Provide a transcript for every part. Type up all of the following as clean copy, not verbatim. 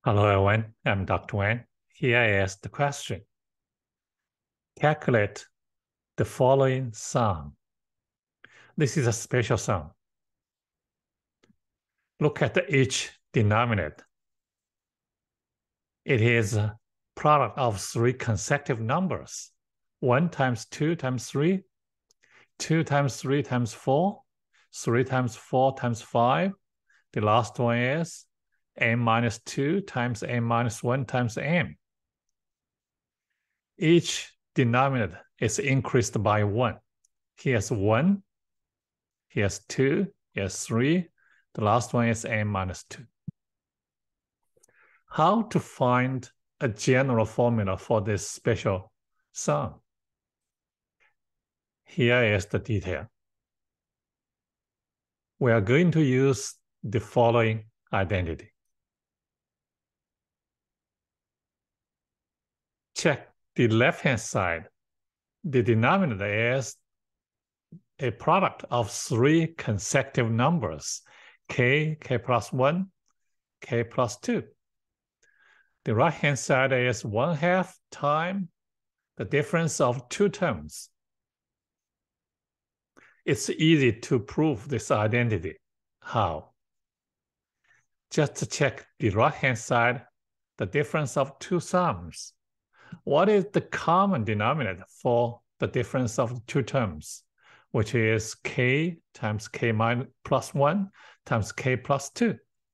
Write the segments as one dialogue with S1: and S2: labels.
S1: Hello everyone, I'm Dr. Wang. Here is the question. Calculate the following sum. This is a special sum. Look at each denominator. It is a product of three consecutive numbers. 1 times 2 times 3, 2 times 3 times 4, 3 times 4 times 5. The last one is n minus 2 times n minus 1 times n. Each denominator is increased by 1. Here's 1, here's 2, here's 3. The last one is n minus 2. How to find a general formula for this special sum? Here is the detail. We are going to use the following identity. Check the left-hand side. The denominator is a product of three consecutive numbers, k, k plus 1, k plus 2. The right-hand side is 1/2 times the difference of two terms. It's easy to prove this identity. How? Just check the right-hand side, the difference of two sums. What is the common denominator for the difference of two terms, which is k times k minus plus 1 times k plus 2.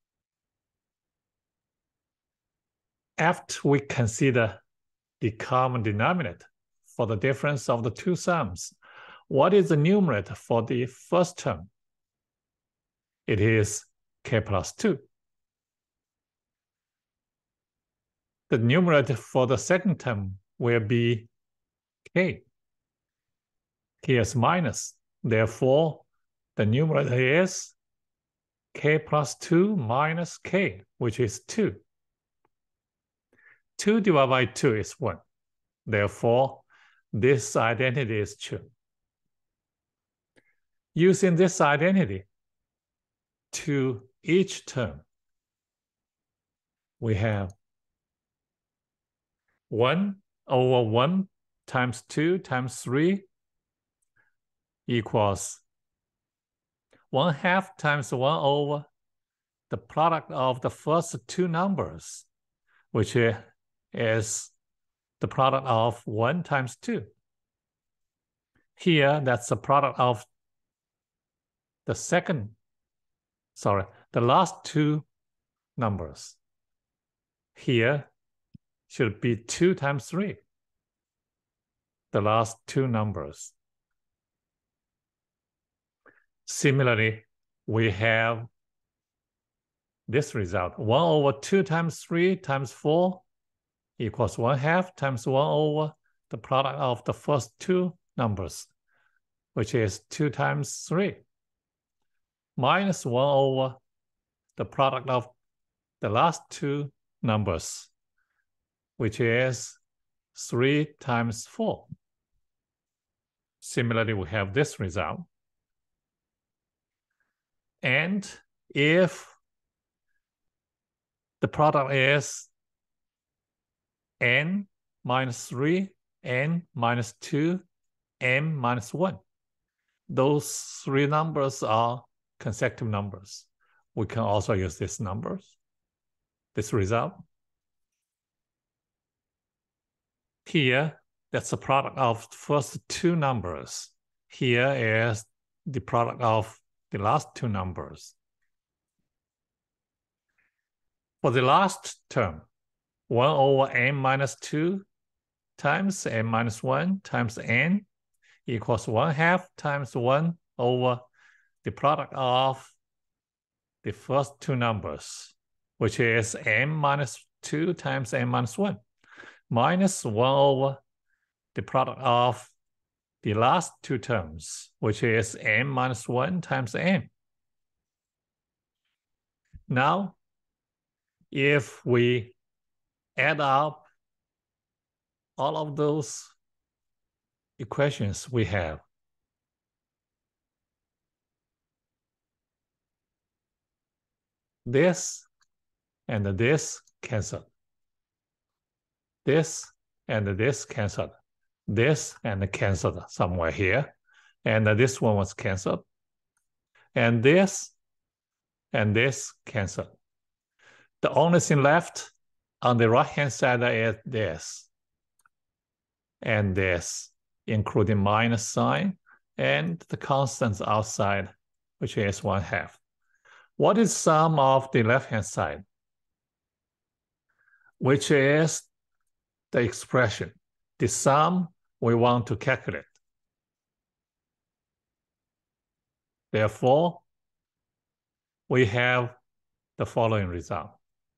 S1: After we consider the common denominator for the difference of the two sums, what is the numerator for the first term? It is k plus 2. The numerator for the second term will be k. Here's minus. Therefore, the numerator is k plus 2 minus k, which is 2. 2 divided by 2 is 1. Therefore, this identity is true. Using this identity to each term, we have 1 over 1 times 2 times 3 equals 1/2 times 1 over the product of the first two numbers, which is the product of 1 times 2. Here, that's the product of the last two numbers. Here should be 2 times 3, the last two numbers. Similarly, we have this result. 1 over 2 times 3 times 4 equals 1/2 times 1 over the product of the first two numbers, which is 2 times 3, minus 1 over the product of the last two numbers, which is 3 times 4. Similarly, we have this result. And if the product is n minus 3, n minus 2, n minus 1, those three numbers are consecutive numbers. We can also use these numbers, this result. Here, that's the product of the first two numbers. Here is the product of the last two numbers. For the last term, 1 over n minus 2 times n minus 1 times n equals 1/2 times 1 over the product of the first two numbers, which is n minus 2 times n minus 1, minus 1 over the product of the last two terms, which is n minus 1 times n. Now, if we add up all of those equations we have, this and this canceled. This and this canceled. This and canceled somewhere here. And this one was canceled. And this canceled. The only thing left on the right-hand side is this and this, including minus sign and the constants outside, which is 1/2. What is sum of the left-hand side? Which is the expression, the sum we want to calculate. Therefore, we have the following result.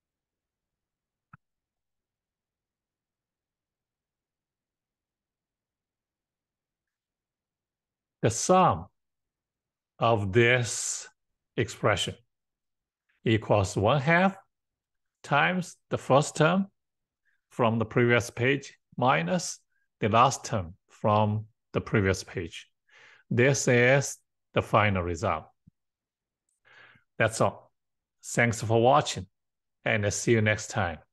S1: The sum of this expression equals 1/2 times the first term from the previous page minus the last term from the previous page. This is the final result. That's all. Thanks for watching, and see you next time.